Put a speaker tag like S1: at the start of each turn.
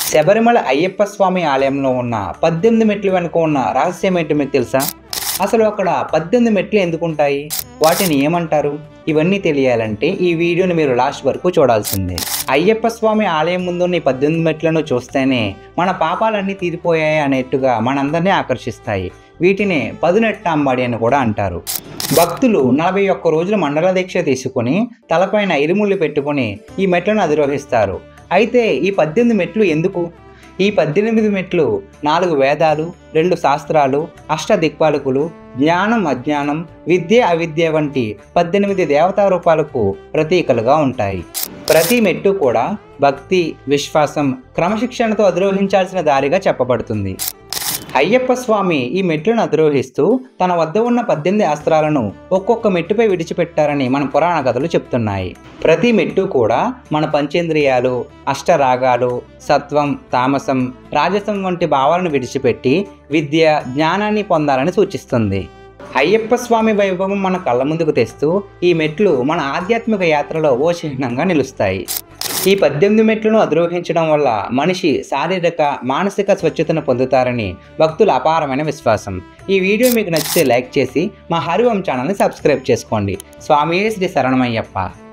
S1: శబరిమల అయ్యప్ప స్వామి ఆలయంలో ఉన్న 18 మెట్లు వెనుక ఉన్న రహస్యం ఏంటో మీకు తెలుసా? అసలు అక్కడ 18 మెట్లు ఎందుకు ఉంటాయి? వాటిని ఏమంటారు? ఇవన్నీ తెలియాలంటే ఈ వీడియోని మీరు లాస్ట్ వరకు చూడాల్సిందే. అయ్యప్ప స్వామి ఆలయం ముందున్న ఈ 18 మెట్లను చూస్తేనే మన పాపాలన్నీ తీరిపోయాయి అనేట్టుగా మనందరినీ ఆకర్షిస్తాయి. వీటినే పదునెట్టాంబాడి అని కూడా అంటారు. భక్తులు 41 రోజులు మండల దీక్ష తీసుకుని తలపైన ఇరుముళ్ళు పెట్టుకుని ఈ మెట్లను అధిరోహిస్తారు. అయితే ఈ 18 మెట్లు ఎందుకు? ఈ 18 మెట్లు 4 వేదాలు, 2 శాస్త్రాలు, అష్టదిక్పాలకులు, జ్ఞానం అజ్ఞానం, విద్య అవిద్య వంటి 18 దేవతా రూపాలకు ప్రతీకలుగా ఉంటాయి. ప్రతి మెట్టు కూడా భక్తి, విశ్వాసం, క్రమశిక్షణతో అధిరోహించాల్సిన దారిగా చెప్పబడుతుంది. అయ్యప్ప స్వామి ఈ మెట్లను అధిరోహిస్తూ తన వద్ద ఉన్న 18 అస్త్రాలను ఒక్కొక్క మెట్టుపై విడిచిపెట్టారని మన పురాణ కథలు చెప్తున్నాయి. ప్రతి మెట్టు కూడా మన పంచేంద్రియాలు, అష్టరాగాలు, సత్వం, తామసం, రాజసం వంటి భావాలను విడిచిపెట్టి విద్య, జ్ఞానాన్ని పొందాలని సూచిస్తుంది. అయ్యప్ప స్వామి వైభవం మన కళ్ళ ముందుకు తెస్తూ ఈ మెట్లు మన ఆధ్యాత్మిక యాత్రలో ఓ చిహ్నంగా నిలుస్తాయి. ఈ 18 మెట్లను అధిరోహించడం వల్ల మనిషి శారీరక, మానసిక స్వచ్ఛతను పొందుతారని భక్తుల అపారమైన విశ్వాసం. ఈ వీడియో మీకు నచ్చితే లైక్ చేసి మా హరివం ఛానల్ని సబ్స్క్రైబ్ చేసుకోండి. స్వామి శ్రీ శరణమయ్యప్ప.